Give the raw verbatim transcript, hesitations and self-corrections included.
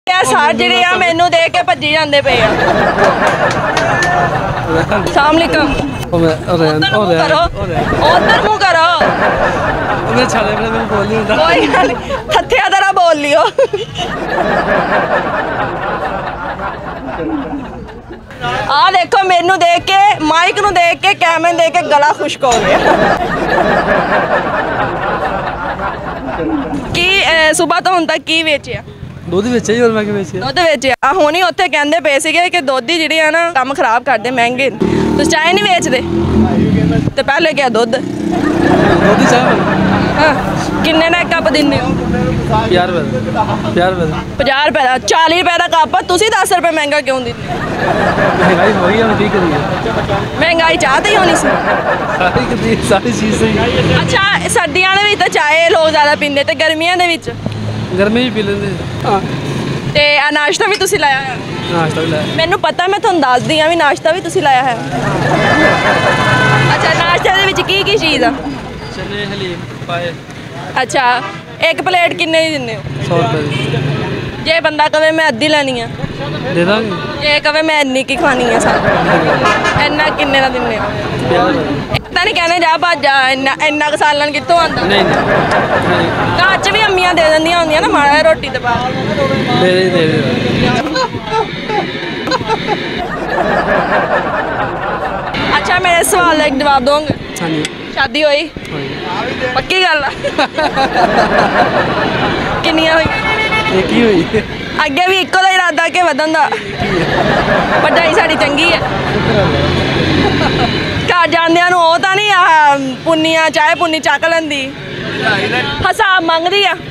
सार जिहड़े आ मैनू देख के भज्जी जांदे पे आ। अस्सलाम वालेकुम। उधर मुंह करो, उधर मुंह करो। कोई गल नहीं, थत्थिया तरह बोल लियो। आ देखो मैनू देख के, माइक नू देख के, कैमरे देख के गला खुश्क हो गया। की सुबह तो हुण तक की वेचिया? ਦੁੱਧ ਵੇਚਿਆ ਜੀ, ਹੋਰ ਮੈਂ ਕੀ ਵੇਚਿਆ? ਦੁੱਧ ਵੇਚਿਆ। ਹੁਣੀ ਉੱਥੇ ਕਹਿੰਦੇ ਪਏ ਸੀਗੇ ਕਿ ਦੁੱਧ ਹੀ ਜਿਹੜੇ ਆ ਨਾ ਕੰਮ ਖਰਾਬ ਕਰਦੇ, ਮਹਿੰਗੇ। ਤੁਸੀਂ ਚਾਹ ਨਹੀਂ ਵੇਚਦੇ ਤੇ ਪਹਿਲੇ ਕਿਹਾ ਦੁੱਧ। ਦੁੱਧ ਚਾਹ ਹਾਂ, ਕਿੰਨੇ ਦਾ ਕੱਪ ਦਿੰਦੇ ਹੋ? ਪੰਜਾਹ ਰੁਪਏ ਦਾ। ਪੰਜਾਹ ਰੁਪਏ ਦਾ। ਪੰਜਾਹ ਰੁਪਏ ਦਾ। ਚਾਲੀ ਰੁਪਏ ਦਾ ਕੱਪ। ਤੁਸੀਂ ਦਸ ਰੁਪਏ ਮਹਿੰਗਾ ਕਿਉਂ ਦਿੰਦੇ? ਮਹਿੰਗਾਈ ਹੋ ਗਈ, ਹੁਣ ਕੀ ਕਰੀਏ? ਮਹਿੰਗਾਈ ਚਾਹ ਤੇ ਹੀ ਹੋਣੀ ਸੀ। ਸਾਰੀ ਕਿਤੇ ਸਾਰੀ ਚੀਜ਼ ਸਹੀ। ਅੱਛਾ, ਸਰਦੀਆਂ ਦੇ ਵਿੱਚ ਤਾਂ ਚਾਹ ਲੋਕ ਜ਼ਿਆਦਾ ਪੀਂਦੇ ਤੇ ਗਰਮੀਆਂ ਦੇ ਵਿੱਚ ਗਰਮੀ ਵੀ ਪੀ ਲੈਂਦੇ। ਹਾਂ, ਤੇ ਆ ਨਾਸ਼ਤਾ ਵੀ ਤੁਸੀਂ ਲਾਇਆ ਹੈ? ਨਾਸ਼ਤਾ ਵੀ ਲਾਇਆ। ਮੈਨੂੰ ਪਤਾ, ਮੈਂ ਤੁਹਾਨੂੰ ਦੱਸਦੀ ਆ ਵੀ ਨਾਸ਼ਤਾ ਵੀ ਤੁਸੀਂ ਲਾਇਆ ਹੈ। ਅੱਛਾ, ਨਾਸ਼ਤੇ ਦੇ ਵਿੱਚ ਕੀ ਕੀ ਚੀਜ਼ ਆ? ਚਨੇ ਹਲੀਮ ਪਾਏ। ਅੱਛਾ, ਇੱਕ ਪਲੇਟ ਕਿੰਨੇ ਦੀ ਦਿੰਦੇ ਹੋ? ਸੌ ਰੁਪਏ ਦੀ। ਜੇ ਬੰਦਾ ਕਵੇ ਮੈਂ ਅੱਧੀ ਲੈਣੀ ਆ? ਦੇ ਦਾਂਗੇ। ਜੇ ਕਵੇ ਮੈਂ ਇੰਨੀ ਕੀ ਖਾਣੀ ਆ ਸਾਰੀ, ਇੰਨਾ ਕਿੰਨੇ ਦਾ ਦਿੰਦੇ ਹੋ? ਤਾਂ ਨਹੀਂ ਕਹਿੰਦੇ ਜਾ ਭੱਜ ਜਾ, ਇੰਨਾ ਇੰਨਾ ਕੁ ਸਾਲਣ ਕਿੱਥੋਂ ਆਉਂਦਾ? ਨਹੀਂ ਨਹੀਂ, ਘਰ 'ਚ ਵੀ ਅੰਮੀਆਂ ਦੇ ਦਿੰਦੀਆਂ ਹੁੰਦੀਆਂ ਨਾ ਮਾੜਾ ਜਿਹਾ ਰੋਟੀ ਤੇ ਪਾ ਦੇ ਦੇ ਦੇ ਦੇ। ਅੱਛਾ, ਮੇਰੇ ਸਵਾਲ ਦਾ ਇੱਕ ਜਵਾਬ ਦੋਗੇ? ਹਾਂਜੀ। ਸ਼ਾਦੀ ਹੋਈ? ਪੱਕੀ ਗੱਲ ਆ? ਕਿੰਨੀਆਂ ਹੋਈਆਂ? ਇਹ ਕੀ ਹੋਈ? ਅੱਗੇ ਵੀ ਇੱਕੋ ਦਾ ਇਰਾਦਾ ਕਿ ਵਧਣ ਦਾ? ਵੱਡਾਈ ਸਾਡੀ ਚੰਗੀ ਹੈ। ਘਰ ਜਾਂਦਿਆਂ ਨੂੰ ਉਹ ਤਾਂ ਨਹੀਂ ਆਹ ਪੁੰਨੀਆਂ ਚਾਹੇ ਪੁੰਨੀ ਚੱਕ ਲੈਂਦੀ, ਹਿਸਾਬ ਮੰਗਦੀ ਆ?